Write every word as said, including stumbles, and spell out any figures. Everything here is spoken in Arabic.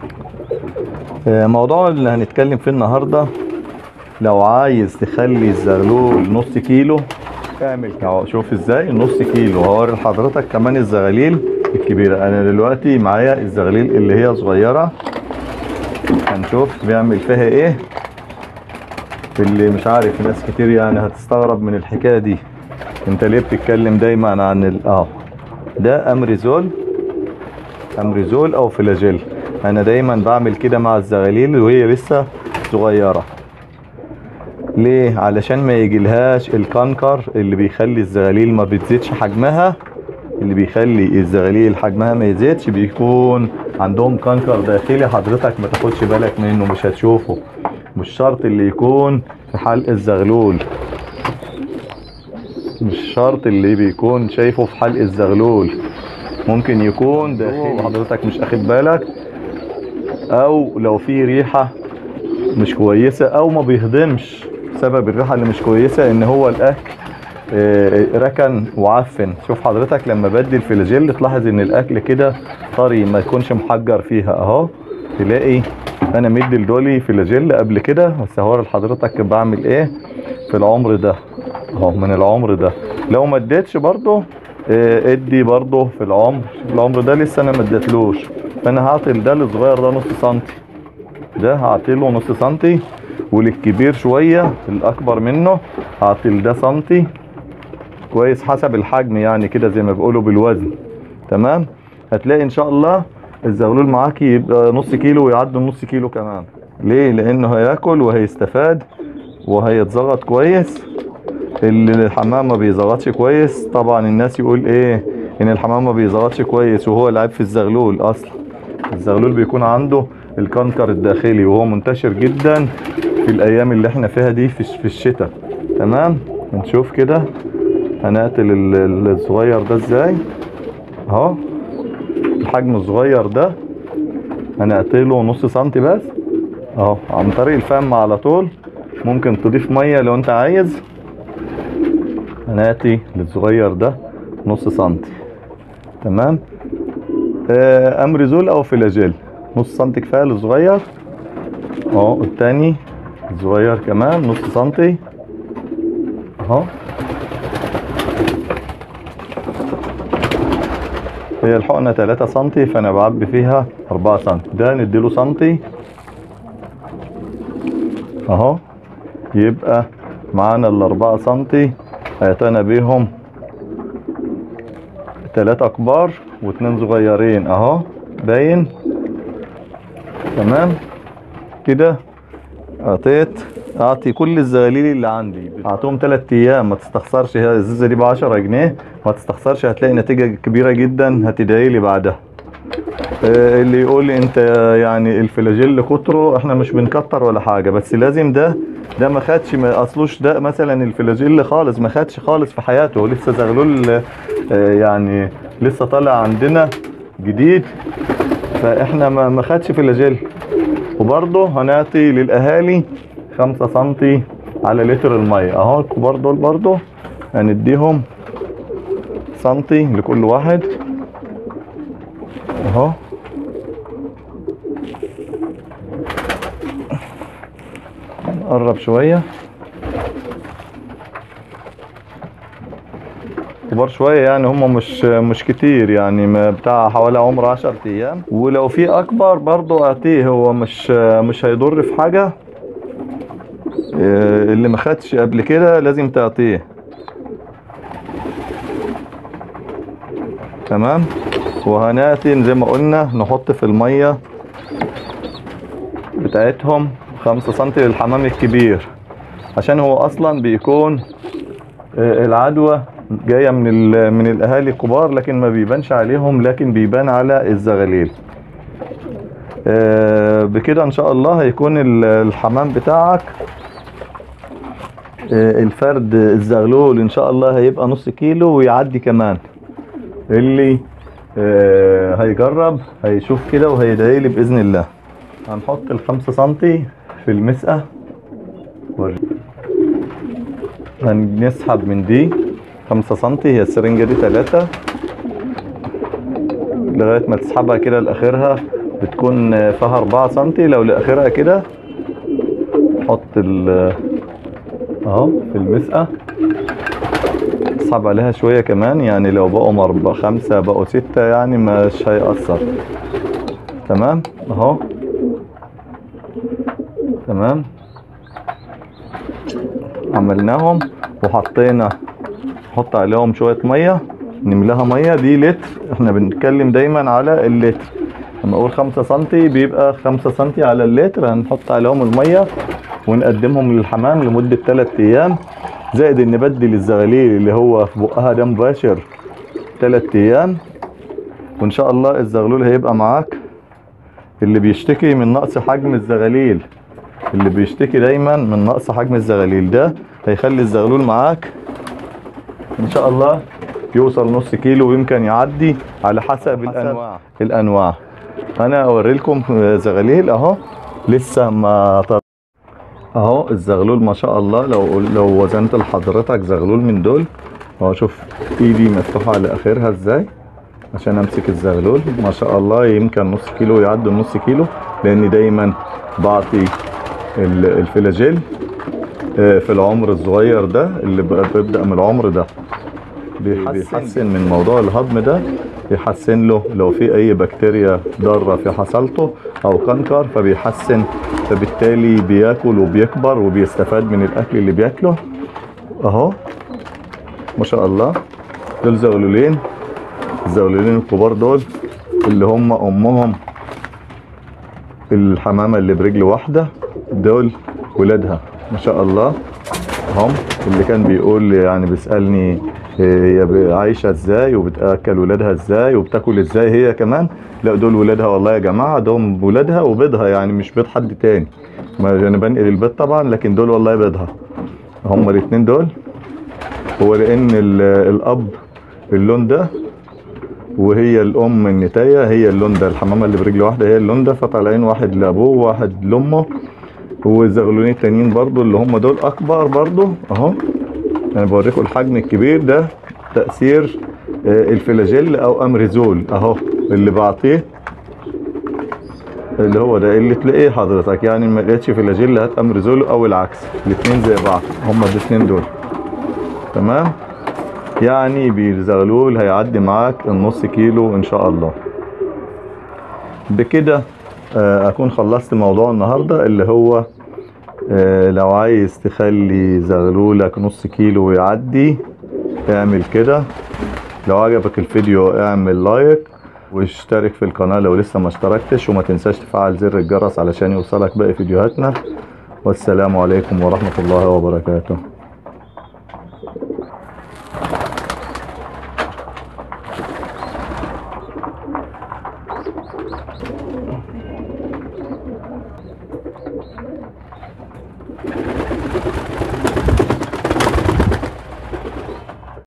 موضوع اللي هنتكلم فيه النهارده، لو عايز تخلي الزغلول نص كيلو اعمل اهو. شوف ازاي نص كيلو. هوري لحضرتك كمان الزغاليل الكبيره. انا دلوقتي معايا الزغاليل اللي هي صغيره، هنشوف بيعمل فيها ايه. اللي مش عارف، ناس كتير يعني هتستغرب من الحكايه دي، انت ليه بتتكلم دايما عن ال اه ده امريزول امريزول او فلاجيل. انا دايما بعمل كده مع الزغاليل وهي لسه صغيره. ليه؟ علشان ما يجيلهاش الكنكر اللي بيخلي الزغاليل ما بتزيدش حجمها. اللي بيخلي الزغاليل حجمها ما يزيدش بيكون عندهم كنكر داخلي، حضرتك ما تاخدش بالك منه، مش هتشوفه. مش شرط اللي يكون في حلق الزغلول، مش شرط اللي بيكون شايفه في حلق الزغلول، ممكن يكون داخلي حضرتك مش اخد بالك. او لو في ريحة مش كويسة او ما بيهضمش. سبب الريحة اللي مش كويسة ان هو الاكل ركن وعفن. شوف حضرتك لما بدي الفلاجيل تلاحظ ان الاكل كده طري، ما يكونش محجر فيها اهو. تلاقي انا مدي لدولي فلاجيل قبل كده، بس هوري لحضرتك بعمل ايه في العمر ده اهو. من العمر ده لو ما اديتش برضه ادي برضه في العمر العمر ده لسه انا ما اديتلوش. فانا هعطي ده الصغير ده نص سنتي، ده هعطيله نص سنتي، وللكبير شويه الاكبر منه هعطي ده سنتي كويس، حسب الحجم يعني كده زي ما بيقولوا بالوزن. تمام. هتلاقي ان شاء الله الزغلول معاكي يبقى نص كيلو ويعدي نص كيلو كمان. ليه؟ لانه هياكل وهيستفاد وهيتزغط كويس. اللي الحمام ما بيزغطش كويس، طبعا الناس يقول ايه ان الحمام ما بيزغطش كويس، وهو العيب في الزغلول. اصلا الزغلول بيكون عنده الكنكر الداخلي، وهو منتشر جدا في الايام اللي احنا فيها دي في الشتاء. تمام. نشوف كده هنقتل الصغير ده ازاي اهو. الحجم الصغير ده هنقتله نص سنتي بس اهو، عن طريق الفم على طول. ممكن تضيف ميه لو انت عايز. هناتي للصغير ده نص سنتي. تمام. آه امريزول او فلاجيل نص سنتي كفايه للصغير اهو. التاني الصغير كمان نص سنتي اهو. هي الحقنه تلاتة سنتي، فانا بعبي فيها أربعة سنتي. ده نديله سنتي اهو. يبقى معانا الأربعة سنتي هيتنا بيهم تلاتة كبار واتنين صغيرين اهو باين. تمام كده. اعطيت اعطي كل الزغاليل اللي عندي، اعطيهم تلات ايام. ما تستخسرش، هي الزيزه دي بعشرة جنيه، ما تستخسرش، هتلاقي نتيجة كبيرة جدا، هتدعي لي بعدها. اه اللي يقول لي انت يعني الفلاجيل كتره، احنا مش بنكتر ولا حاجة، بس لازم ده ده ما خدش، ما اصلوش ده مثلا الفلاجيل خالص ما خدش خالص في حياته، لسه زغلول اه يعني لسه طالع عندنا جديد، فاحنا ما ما خدش فلاجيل. وبرضه هنعطي للاهالي خمسة سنتي على لتر المية اهو. الكبار دول برضه هنديهم سنتي لكل واحد اهو. نقرب شوية كبار شوية يعني، هم مش مش كتير يعني، ما بتاع حوالي عمر عشر ايام. ولو في اكبر برضو اعطيه، هو مش مش هيضر في حاجة. اللي ما خدش قبل كده لازم تعطيه. تمام. وهناتي زي ما قلنا نحط في المية بتاعتهم خمسة سنتي للحمام الكبير، عشان هو اصلا بيكون العدوى جاية من من الاهالي الكبار، لكن ما بيبانش عليهم، لكن بيبان على الزغاليل. بكده ان شاء الله هيكون الحمام بتاعك الفرد الزغلول ان شاء الله هيبقى نص كيلو ويعدي كمان. اللي هيجرب هيشوف كده وهيدعي لي باذن الله. هنحط الخمسة سنتي في المسقة، هنسحب من دي خمسة سنتي، هي السرنجة دي تلاتة، لغاية ما تسحبها كده لاخرها بتكون فيها أربعة سنتي. لو لاخرها كده حط ال اهو في المسقة، اسحب عليها شوية كمان، يعني لو بقوا مربع خمسة بقوا ستة يعني مش هيأثر. تمام اهو تمام. عملناهم وحطينا، نحط عليهم شوية مية، نملاها مية. دي لتر، احنا بنتكلم دايما على اللتر. لما اقول خمسة سنتي بيبقى خمسة سنتي على اللتر. هنحط عليهم المية ونقدمهم للحمام لمدة تلات ايام، زائد ان نبدل الزغاليل اللي هو في بقها ده مباشر تلات ايام. وان شاء الله الزغلول هيبقى معاك. اللي بيشتكي من نقص حجم الزغاليل، اللي بيشتكي دايما من نقص حجم الزغاليل، ده هيخلي الزغلول معاك ان شاء الله يوصل نص كيلو ويمكن يعدي على حسب الانواع. الانواع انا اوري لكم زغاليل اهو لسه ما طر... اهو الزغلول ما شاء الله. لو لو وزنت لحضرتك زغلول من دول اهو، شوف ايدي مفتوحه على اخرها ازاي عشان امسك الزغلول. ما شاء الله يمكن نص كيلو، يعدي النص كيلو، لان دايما بعطي الفلاجيل في العمر الصغير ده اللي بيبدأ من العمر ده. بيحسن من موضوع الهضم ده، بيحسن له لو في اي بكتيريا ضارة في حصلته او كنكر، فبيحسن، فبالتالي بياكل وبيكبر وبيستفاد من الاكل اللي بياكله. اهو ما شاء الله دول زغلولين. الزغلولين الكبار دول اللي هم امهم الحمامة اللي برجل واحدة، دول ولادها ما شاء الله. هم اللي كان بيقول يعني بيسألني هي عايشة ازاي وبتاكل ولادها ازاي وبتاكل ازاي هي كمان. لا دول ولادها والله يا جماعة، دول ولادها وبيضها، يعني مش بيض حد تاني. ما انا بنقل البيض طبعا، لكن دول والله بيضها. هم الاتنين دول. هو لان الاب اللون ده وهي الام النتاية هي اللون ده، الحمامة اللي برجل واحدة هي اللون ده، فطالعين واحد لابوه وواحد لامه. والزغلولين التانيين برضو اللي هم دول اكبر برضو اهو. انا بوريكم الحجم الكبير ده تأثير الفلاجيل او امريزول اهو اللي بعطيه، اللي هو ده اللي تلاقيه حضرتك. يعني ما لقيتش فلاجيل هات امريزول او العكس، الاثنين زي بعض، هم الاثنين دول. تمام. يعني بالزغلول هيعدي معاك النص كيلو ان شاء الله. بكده اكون خلصت موضوع النهاردة، اللي هو لو عايز تخلي زغلولك نص كيلو ويعدي اعمل كده. لو عجبك الفيديو اعمل لايك واشترك في القناة لو لسه ما اشتركتش، وما تنساش تفعل زر الجرس علشان يوصلك باقي فيديوهاتنا. والسلام عليكم ورحمة الله وبركاته.